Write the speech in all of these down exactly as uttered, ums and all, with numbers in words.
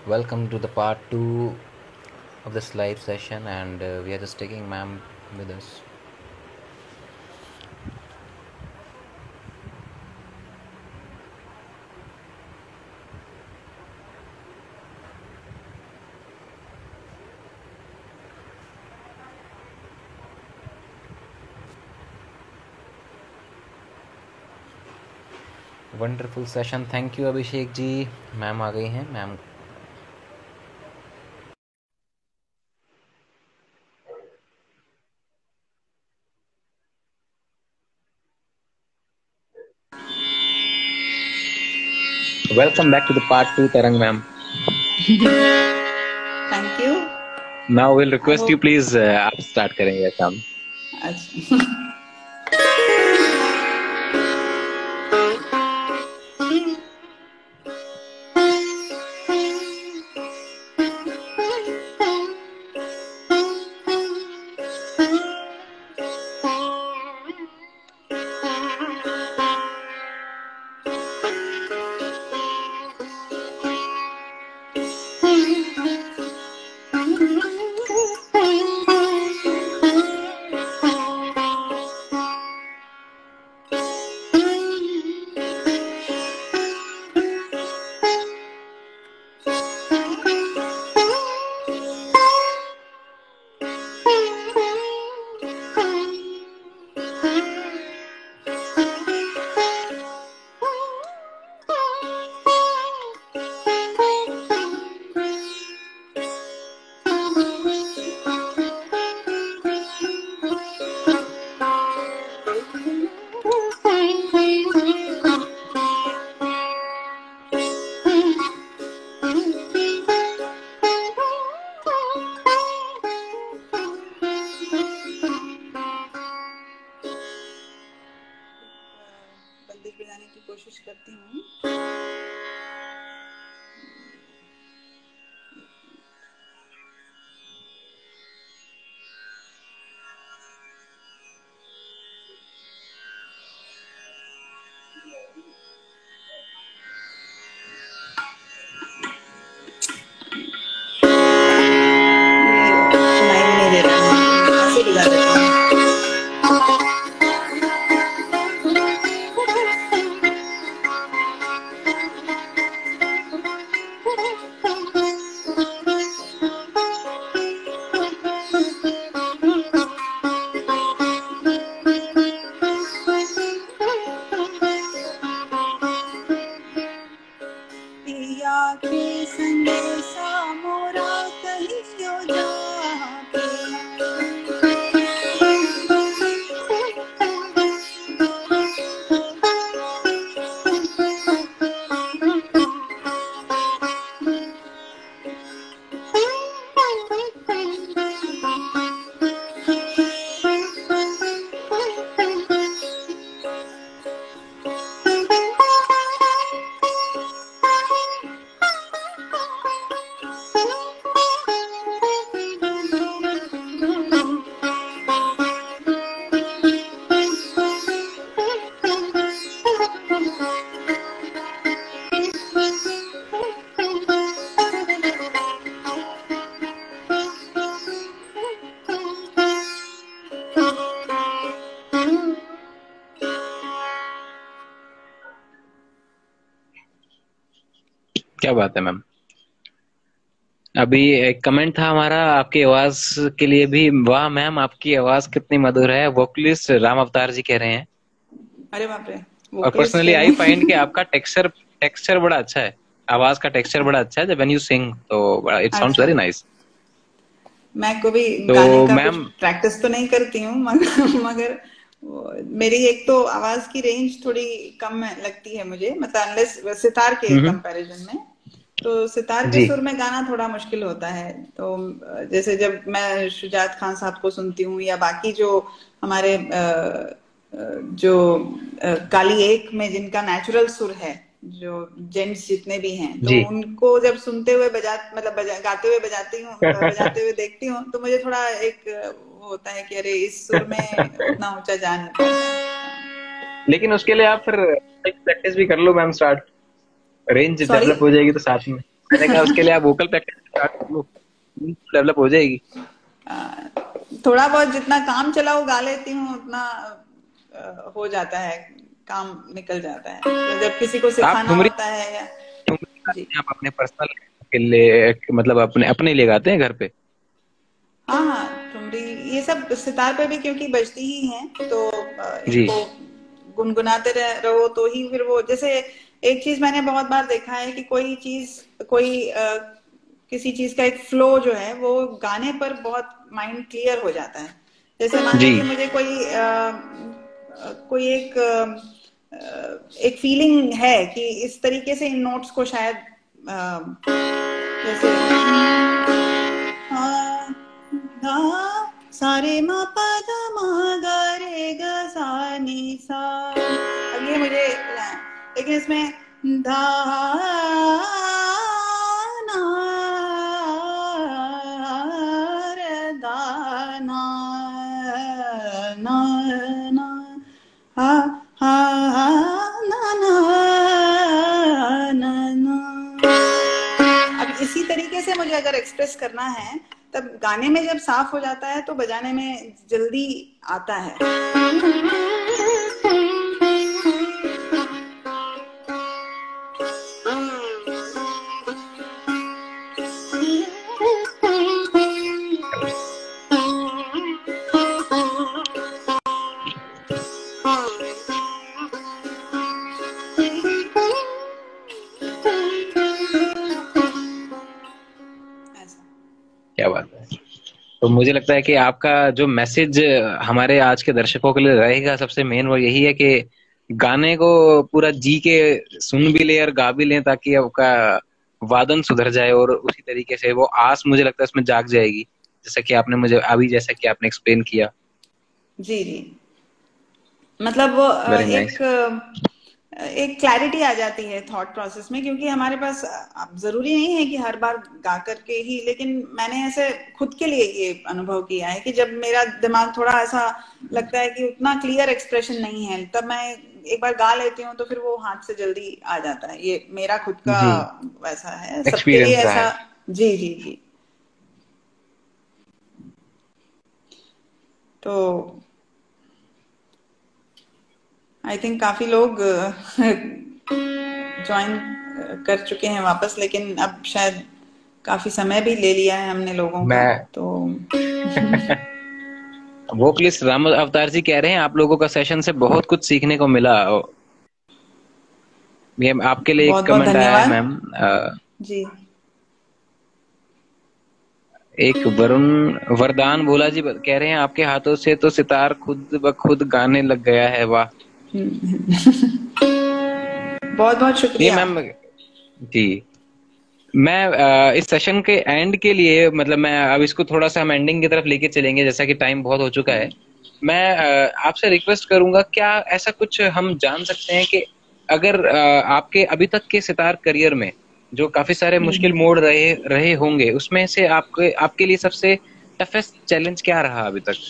Welcome to the part two of this live session, and uh, we are just taking ma'am with us. Wonderful session, thank you Abhishek ji. Ma'am आ गई हैं ma'am. Welcome back to the part two, Tarang ma'am. Thank you. Now we'll request you please uh, आप start करेंगे काम। अच्छा। बंदिश बजाने की कोशिश करती हूँ। सुनाई नहीं दे रहा है, ऐसे बजा देती हूँ। पिया के संदेशा मोरा कहियो जाके, क्या बात है मैम। अभी एक कमेंट था हमारा आपकी आवाज के लिए भी, वाह मैम आपकी आवाज कितनी मधुर है, वोकलिस्ट राम अवतार जी कह रहे हैं। अरे बाप रे, और वोकलिस्ट पर्सनली है आई वो। फाइंड कि आपका टेक्सचर टेक्सचर बड़ा अच्छा है, आवाज का टेक्सचर बड़ा अच्छा है। जब व्हेन यू सिंग तो इट साउंड्स अच्छा, वेरी नाइस। मैं कभी तो गाने का कुछ मैम प्रैक्टिस तो नहीं करती हूँ, मगर मगर वो, मेरी एक तो आवाज की रेंज थोड़ी कम लगती है मुझे, मतलब अनलेस सितार के हम्म कंपैरिजन में। तो सितार के जी सुर में गाना थोड़ा मुश्किल होता है। तो जैसे जब मैं शुजात खान साहब को सुनती हूँ या बाकी जो हमारे अ, अ, जो अ, काली एक में जिनका नेचुरल सुर है, जो जेंट्स जितने भी हैं, तो जी उनको जब सुनते हुए बजा मतलब बजा, गाते हुए बजाती हूँ, बजाते हुए देखती हूँ, तो मुझे थोड़ा एक वो होता है कि अरे इस सुर में उतना ऊंचा जा नहीं पाता। लेकिन उसके लिए आप फिर प्रैक्टिस भी कर लो ma'am, start range sorry. Develop हो जाएगी तो साथ में। मैंने कहा उसके लिए आप वोकल प्रैक्टिस डेवलप हो जाएगी। थोड़ा बहुत जितना काम चलाओ गा लेती हूँ, उतना आ, हो जाता है, काम निकल जाता है। तो जब किसी को आप सिखाना ठुमरी होता है या ठुमरी गाते जी हैं आप अपने पर्सनल के लिए, मतलब अपने अपने लिए गाते हैं घर पे? हाँ हाँ, ठुमरी ये सब सितार पे भी क्योंकि बजती ही हैं, तो आ, जी इनको गुनगुनाते रह- रहो तो ही फिर वो, जैसे एक चीज मैंने बहुत बार देखा है कि कोई चीज कोई आ, किसी चीज का एक फ्लो जो है वो गाने पर बहुत माइंड क्लियर हो जाता है। जैसे मान जी लीजिए मुझे कोई आ, आ, कोई एक आ, एक फीलिंग है कि इस तरीके से इन नोट्स को शायद आ, जैसे हाँ, गा सारे मा पा धा मा गा रे गा सा नी सा, अब ये मुझे, लेकिन इसमें धा ना रे धा ना ना ना हा हा हा ना ना ना ना। अब इसी तरीके से मुझे अगर एक्सप्रेस करना है, तब गाने में जब साफ हो जाता है तो बजाने में जल्दी आता है। ऐसा। क्या बात है। तो मुझे लगता है कि आपका जो मैसेज हमारे आज के दर्शकों के लिए रहेगा सबसे मेन वो यही है कि गाने को पूरा जी के सुन भी ले और गा भी ले, ताकि आपका वादन सुधर जाए और उसी तरीके से वो आस मुझे लगता है उसमें जाग जाएगी, जैसा कि आपने मुझे अभी जैसा कि आपने एक्सप्लेन किया। जी जी, मतलब वो अ, वेरी नाइस। एक अ, एक क्लैरिटी आ जाती है थॉट प्रोसेस में, क्योंकि हमारे पास अब जरूरी नहीं है कि हर बार गा करके ही, लेकिन मैंने ऐसे खुद के लिए ये अनुभव किया है कि जब मेरा दिमाग थोड़ा ऐसा लगता है कि उतना क्लियर एक्सप्रेशन नहीं है, तब मैं एक बार गा लेती हूँ तो फिर वो हाथ से जल्दी आ जाता है। ये मेरा खुद का जी, वैसा है, सबके लिए एक्सपीरियंस रहा ऐसा। है। जी जी जी। तो आई थिंक काफी लोग ज्वाइन कर चुके हैं वापस, लेकिन अब शायद काफी समय भी ले लिया है हमने लोगों का, मैं तो वोकलिस्ट राम अवतार जी कह रहे हैं आप लोगों का सेशन से बहुत कुछ सीखने को मिला। ये आपके लिए एक बहुत बहुत कमेंट आया है धन्यवाद। मैम। अ, जी एक वरुण वरदान भोला जी कह रहे हैं आपके हाथों से तो सितार खुद ब खुद गाने लग गया है, वाह। बहुत बहुत ये शुक्रिया। मैम जी, मैं अ, इस सेशन के एंड के लिए, मतलब मैं अब इसको थोड़ा सा हम एंडिंग की तरफ लेके चलेंगे जैसा कि टाइम बहुत हो चुका है। मैं अ, आपसे रिक्वेस्ट करूंगा, क्या ऐसा कुछ हम जान सकते हैं कि अगर अ, आपके अभी तक के सितार करियर में जो काफी सारे मुश्किल मोड़ रहे रहे होंगे, उसमें से आपके आपके लिए सबसे टफेस्ट चैलेंज क्या रहा अभी तक?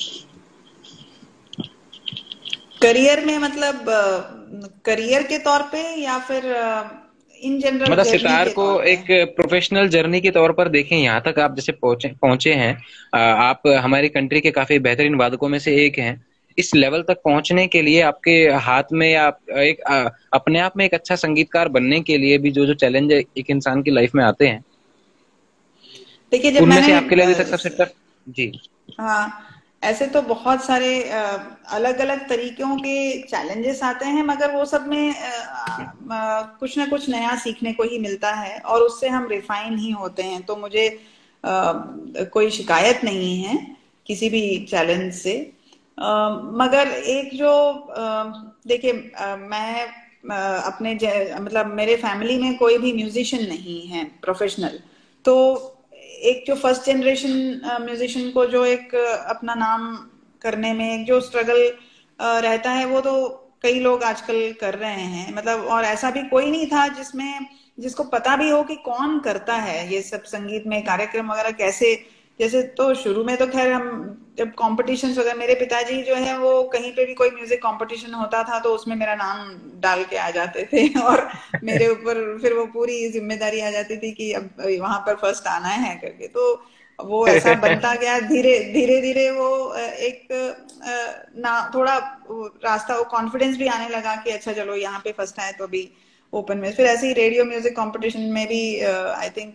करियर में मतलब करियर के तौर पे या फिर इन जनरल मतलब जर्नी सितार के को तौर पे? एक प्रोफेशनल जर्नी के तौर पर देखें, यहाँ तक आप जैसे पहुंचे पहुंचे हैं। अ, आप हमारी कंट्री के काफी बेहतरीन वादकों में से एक हैं। इस लेवल तक पहुंचने के लिए आपके हाथ में, या आप एक अ, अपने आप में एक अच्छा संगीतकार बनने के लिए भी जो जो चैलेंज एक इंसान की लाइफ में आते हैं, देखिए, जब उनमें से मैंने आपके लिए अभी तक सबसे टफ? जी हाँ, ऐसे तो बहुत सारे अलग अलग तरीकों के चैलेंजेस आते हैं, मगर वो सब में अ, अ, कुछ ना कुछ नया सीखने को ही मिलता है और उससे हम रिफाइन ही होते हैं। तो मुझे अ, कोई शिकायत नहीं है किसी भी चैलेंज से। अ, मगर एक जो अ, देखिए, अ, मैं अ, अपने ज- मतलब मेरे फैमिली में कोई भी म्यूजिशियन नहीं है प्रोफेशनल, तो एक जो फर्स्ट जनरेशन म्यूजिशियन को जो एक अ, अपना नाम करने में एक जो स्ट्रगल रहता है, वो तो कई लोग आजकल कर रहे हैं, मतलब, और ऐसा भी कोई नहीं था जिसमें जिसको पता भी हो कि कौन करता है ये सब, संगीत में कार्यक्रम वगैरह कैसे जैसे तो शुरू में तो खैर हम जब कॉम्पिटिशन वगैरह, मेरे पिताजी जो है वो कहीं पे भी कोई म्यूजिक कंपटीशन होता था तो उसमें मेरा नाम डाल के आ जाते थे और मेरे ऊपर फिर वो पूरी जिम्मेदारी आ जाती थी कि अब वहां पर फर्स्ट आना है करके। तो वो ऐसा बनता गया, धीरे धीरे धीरे वो एक ना थोड़ा रास्ता, वो कॉन्फिडेंस भी आने लगा कि अच्छा चलो यहाँ पे फर्स्ट आए तो अभी ओपन में। फिर ऐसे ही रेडियो म्यूजिक कंपटीशन में भी आई थिंक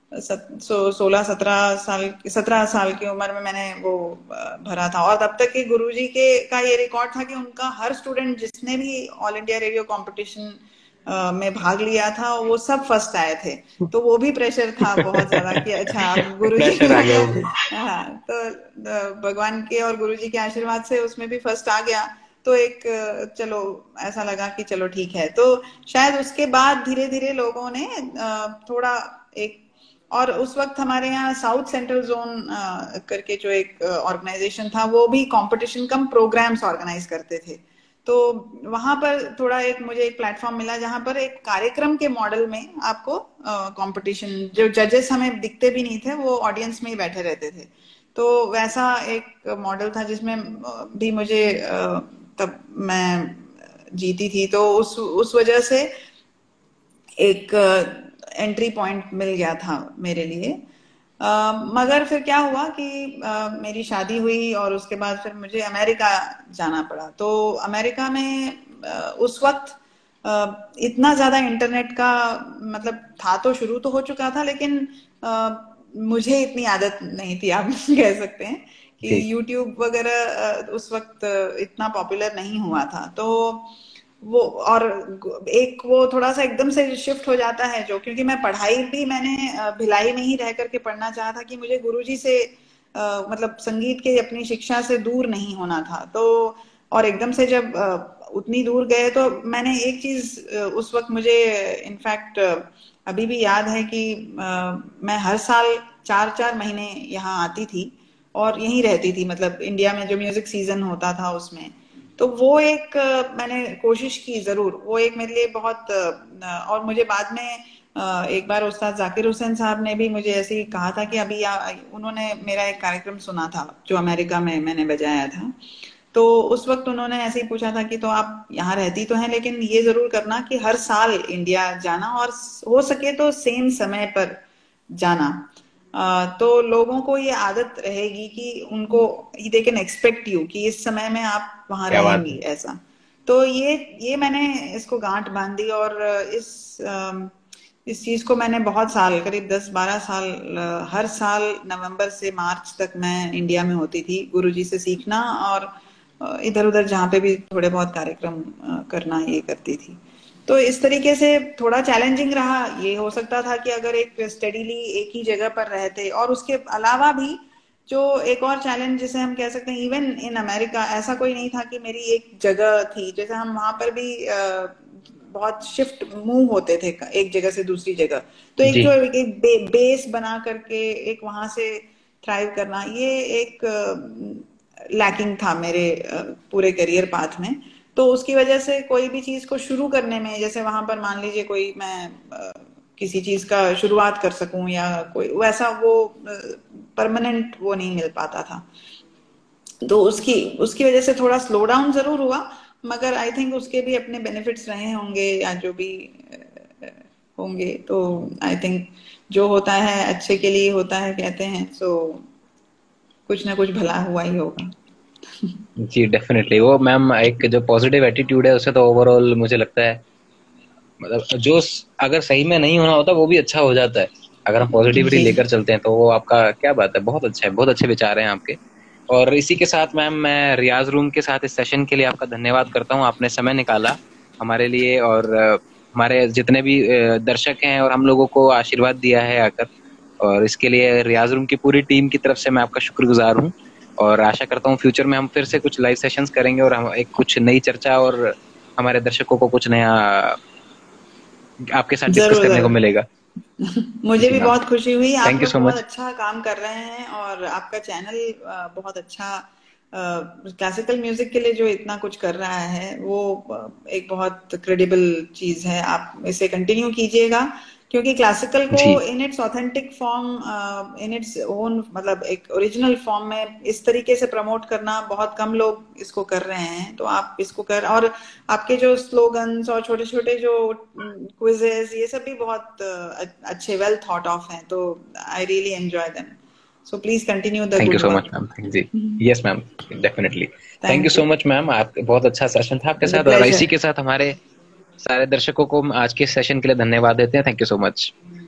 सोलह सत्रह साल सत्रह साल की उम्र में मैंने वो भरा था। और तब तक कि गुरुजी के का ये रिकॉर्ड था कि उनका हर स्टूडेंट जिसने भी ऑल इंडिया रेडियो कंपटीशन में भाग लिया था वो सब फर्स्ट आए थे। तो वो भी प्रेशर था बहुत ज्यादा कि अच्छा अब गुरुजी प्रेशर आ गया मतलब, वो। हाँ तो भगवान के और गुरुजी के आशीर्वाद से उसमें भी फर्स्ट आ गया। तो एक चलो ऐसा लगा कि चलो ठीक है। तो शायद उसके बाद धीरे धीरे लोगों ने थोड़ा एक, और उस वक्त हमारे यहाँ साउथ सेंट्रल जोन करके जो एक ऑर्गेनाइजेशन था वो भी कंपटीशन कम प्रोग्राम्स ऑर्गेनाइज करते थे। तो वहां पर थोड़ा एक मुझे एक प्लेटफॉर्म मिला जहां पर एक कार्यक्रम के मॉडल में आपको कंपटीशन, जो जजेस हमें दिखते भी नहीं थे वो ऑडियंस में ही बैठे रहते थे, तो वैसा एक मॉडल था जिसमें भी मुझे तब मैं जीती थी। तो उस उस वजह से एक एंट्री पॉइंट मिल गया था मेरे लिए। uh, मगर फिर क्या हुआ कि uh, मेरी शादी हुई और उसके बाद फिर मुझे अमेरिका जाना पड़ा। तो अमेरिका में uh, उस वक्त uh, इतना ज्यादा इंटरनेट का मतलब था, तो शुरू तो हो चुका था लेकिन uh, मुझे इतनी आदत नहीं थी, आप कह सकते हैं कि जी यूट्यूब वगैरह uh, उस वक्त इतना पॉपुलर नहीं हुआ था। तो वो और एक वो थोड़ा सा एकदम से शिफ्ट हो जाता है, जो क्योंकि मैं पढ़ाई भी मैंने भिलाई में ही रह करके पढ़ना चाहा था कि मुझे गुरुजी से आ, मतलब संगीत के अपनी शिक्षा से दूर नहीं होना था। तो और एकदम से जब आ, उतनी दूर गए तो मैंने एक चीज उस वक्त मुझे इनफैक्ट अभी भी याद है कि आ, मैं हर साल चार चार महीने यहाँ आती थी और यहीं रहती थी, मतलब इंडिया में जो म्यूजिक सीजन होता था उसमें। तो वो एक मैंने कोशिश की जरूर, वो एक मेरे लिए बहुत, और मुझे बाद में एक बार उस्ताद जाकिर हुसैन साहब ने भी मुझे ऐसे ही कहा था कि अभी उन्होंने मेरा एक कार्यक्रम सुना था जो अमेरिका में मैंने बजाया था। तो उस वक्त उन्होंने ऐसे ही पूछा था कि तो आप यहाँ रहती तो हैं लेकिन ये जरूर करना कि हर साल इंडिया जाना और हो सके तो सेम समय पर जाना। Uh, तो लोगों को ये आदत रहेगी कि उनको दे कैन एक्सपेक्ट यू कि इस समय में आप वहां क्या बात रहेंगी है। ऐसा। तो ये ये मैंने इसको गांठ बांध दी और इस इस चीज को मैंने बहुत साल, करीब दस बारह साल, हर साल नवंबर से मार्च तक मैं इंडिया में होती थी गुरुजी से सीखना और इधर उधर जहाँ पे भी थोड़े बहुत कार्यक्रम करना ये करती थी। तो इस तरीके से थोड़ा चैलेंजिंग रहा। ये हो सकता था कि अगर एक स्टडीली एक ही जगह पर रहते, और उसके अलावा भी जो एक और चैलेंज जिसे हम कह सकते हैं, इवन इन अमेरिका ऐसा कोई नहीं था कि मेरी एक जगह थी, जैसे हम वहां पर भी बहुत शिफ्ट मूव होते थे एक जगह से दूसरी जगह। तो एक जी जो एक बे, बेस बना करके एक वहां से थ्राइव करना, ये एक लैकिंग था मेरे पूरे करियर पाथ में। तो उसकी वजह से कोई भी चीज को शुरू करने में, जैसे वहां पर मान लीजिए कोई मैं किसी चीज का शुरुआत कर सकूं या कोई वैसा वो परमानेंट वो नहीं मिल पाता था। तो उसकी उसकी वजह से थोड़ा स्लो डाउन जरूर हुआ, मगर आई थिंक उसके भी अपने बेनिफिट्स रहे होंगे या जो भी होंगे। तो आई थिंक जो होता है अच्छे के लिए होता है कहते हैं, सो कुछ ना कुछ भला हुआ ही होगा। जी डेफिनेटली, वो मैम एक जो पॉजिटिव एटीट्यूड है उससे तो ओवरऑल मुझे लगता है, मतलब जो अगर सही में नहीं होना होता वो भी अच्छा हो जाता है। अगर हम पॉजिटिविटी जी लेकर चलते हैं तो वो आपका क्या बात है, बहुत अच्छा है, बहुत अच्छे विचार हैं आपके। और इसी के साथ मैम मैं रियाज रूम के साथ इस सेशन के लिए आपका धन्यवाद करता हूँ, आपने समय निकाला हमारे लिए और हमारे जितने भी दर्शक हैं और हम लोगों को आशीर्वाद दिया है आकर, और इसके लिए रियाज रूम की पूरी टीम की तरफ से मैं आपका शुक्रगुजार हूँ। और आशा करता हूँ फ्यूचर में हम फिर से कुछ लाइव सेशंस करेंगे और हम एक कुछ नई चर्चा और हमारे दर्शकों को कुछ नया आपके साथ डिस्कस जरूर करने को जरूर। मिलेगा। मुझे जी भी मैम, बहुत खुशी हुई, आप थैंक यू लोग सो बहुत मच। अच्छा काम कर रहे हैं और आपका चैनल बहुत अच्छा क्लासिकल म्यूजिक के लिए जो इतना कुछ कर रहा है वो एक बहुत क्रेडिबल चीज है। आप इसे कंटिन्यू कीजिएगा क्योंकि क्लासिकल को जी in its authentic form, in its own, मतलब एक ओरिजिनल फॉर्म में इस तरीके से प्रमोट करना बहुत कम लोग इसको कर रहे हैं। तो आप इसको कर, और आपके जो स्लोगन्स और छोटे छोटे जो क्विजेस ये सब भी बहुत uh, अच्छे, वेल थॉट ऑफ हैं। तो I really enjoy them. So please continue the thank you good so much work. Ma'am. जी yes ma'am, definitely. Thank you thank so you. Much ma'am, आप बहुत अच्छा सेशन था आपके द साथ, और प्लेजर। इसी के साथ हमारे सारे दर्शकों को आज के सेशन के लिए धन्यवाद देते हैं। Thank you so much.